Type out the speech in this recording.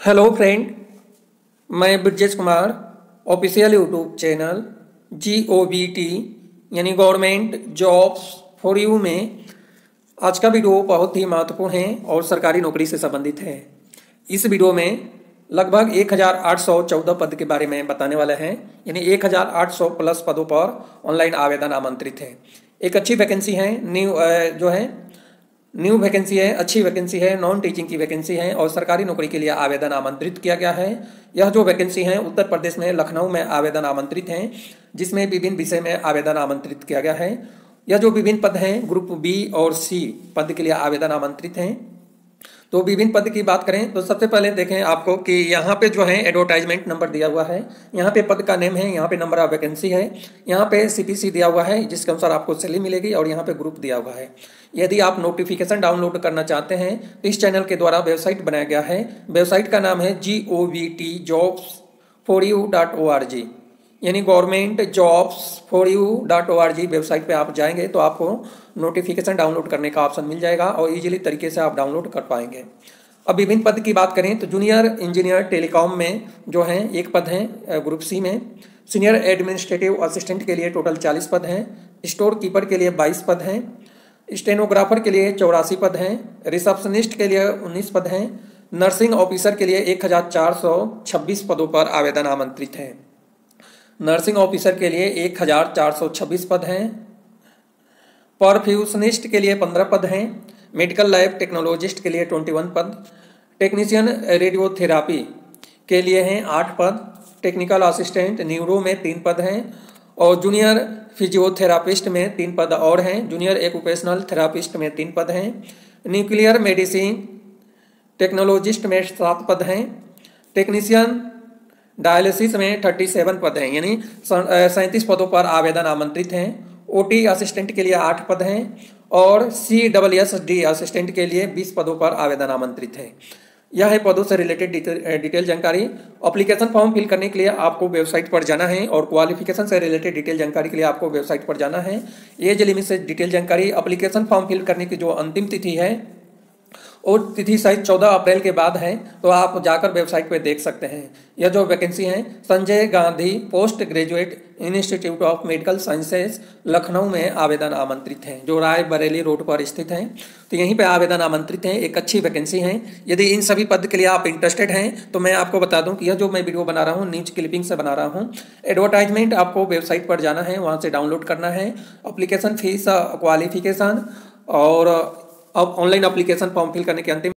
Hello friend, मैं Brajesh Kumar official YouTube channel GOVT यानी government jobs for you में आज का वीडियो बहुत ही महत्वपूर्ण है और सरकारी नौकरी से संबंधित है। इस वीडियो में लगभग 1814 पद के बारे में बताने वाले हैं, यानी 1800 प्लस पदों पर ऑनलाइन आवेदन आमंत्रित है। एक अच्छी वैकेंसी है, न्यू वैकेंसी है, अच्छी वैकेंसी है, नॉन टीचिंग की वैकेंसी है और सरकारी नौकरी के लिए आवेदन आमंत्रित किया गया है। यह जो वैकेंसी है उत्तर प्रदेश में लखनऊ में आवेदन आमंत्रित हैं, जिसमें विभिन्न विषय में आवेदन आमंत्रित किया गया है। यह जो विभिन्न पद हैं ग्रुप B और C पद के लिए आवेदन आमंत्रित हैं। तो विभिन्न पद की बात करें तो सबसे पहले देखें आपको कि यहाँ पे जो है एडवर्टाइजमेंट नंबर दिया हुआ है, यहाँ पे पद का नेम है, यहाँ पे नंबर ऑफ वैकेंसी है, यहाँ पे CPC दिया हुआ है जिसके अनुसार आपको सैलरी मिलेगी और यहाँ पे ग्रुप दिया हुआ है। यदि आप नोटिफिकेशन डाउनलोड करना चाहते हैं तो इस चैनल के द्वारा वेबसाइट बनाया गया है। वेबसाइट का नाम है govtjobs4u.org यानी गवर्नमेंट जॉब्स फॉर यू.org। वेबसाइट पे आप जाएंगे तो आपको नोटिफिकेशन डाउनलोड करने का ऑप्शन मिल जाएगा और इजीली तरीके से आप डाउनलोड कर पाएंगे। अब विभिन्न पद की बात करें तो जूनियर इंजीनियर टेलीकॉम में जो है एक पद है ग्रुप C में। सीनियर एडमिनिस्ट्रेटिव असिस्टेंट के लिए टोटल 40 पद हैं। स्टोर कीपर के लिए 22 पद हैं। स्टेनोग्राफर के लिए 84 पद हैं। रिसेप्शनिस्ट के लिए 19 पद हैं। नर्सिंग ऑफिसर के लिए 1426 पदों पर आवेदन आमंत्रित हैं। नर्सिंग ऑफिसर के लिए 1426 पद हैं। परफ्यूशनिस्ट के लिए 15 पद हैं। मेडिकल लैब टेक्नोलॉजिस्ट के लिए 21 पद। टेक्नीशियन रेडियोथेरापी के लिए हैं 8 पद। टेक्निकल असिस्टेंट न्यूरो में 3 पद हैं और जूनियर फिजियोथेरापिस्ट में 3 पद और हैं। जूनियर एक्यूपेशनल थेरापिस्ट में 3 पद हैं। न्यूक्लियर मेडिसिन टेक्नोलॉजिस्ट में 7 पद हैं। टेक्नीशियन डायलिसिस में 37 पद हैं, यानी 37 पदों पर आवेदन आमंत्रित हैं। OT असिस्टेंट के लिए 8 पद हैं और CSSD असिस्टेंट के लिए 20 पदों पर आवेदन आमंत्रित हैं। यह है पदों से रिलेटेड डिटेल जानकारी। एप्लीकेशन फॉर्म फिल करने के लिए आपको वेबसाइट पर जाना है और क्वालिफिकेशन से रिलेटेड डिटेल जानकारी के लिए आपको वेबसाइट पर जाना है। एज लिमिट से डिटेल जानकारी। एप्लीकेशन फॉर्म फिल करने की जो अंतिम तिथि है और तिथि शायद 14 अप्रैल के बाद है, तो आप जाकर वेबसाइट पर देख सकते हैं। यह जो वैकेंसी है Sanjay Gandhi post graduate institute of medical sciences Lucknow में आवेदन आमंत्रित हैं, जो राय बरेली रोड पर स्थित हैं। तो यहीं पे आवेदन आमंत्रित हैं। एक अच्छी वैकेंसी है। यदि इन सभी पद के लिए आप इंटरेस्टेड हैं तो मैं आपको बता दूं कि यह जो मैं वीडियो बना रहा हूँ न्यूज क्लिपिंग से बना रहा हूँ। एडवर्टाइजमेंट आपको वेबसाइट पर जाना है, वहाँ से डाउनलोड करना है। अप्लीकेशन फीस, क्वालिफिकेशन और अब ऑनलाइन एप्लीकेशन फॉर्म फिल करने के अंतिम